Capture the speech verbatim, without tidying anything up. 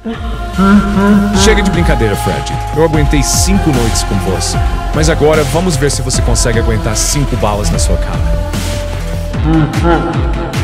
Chega de brincadeira, Fred. Eu aguentei cinco noites com você. Mas agora vamos ver se você consegue aguentar cinco balas na sua cara.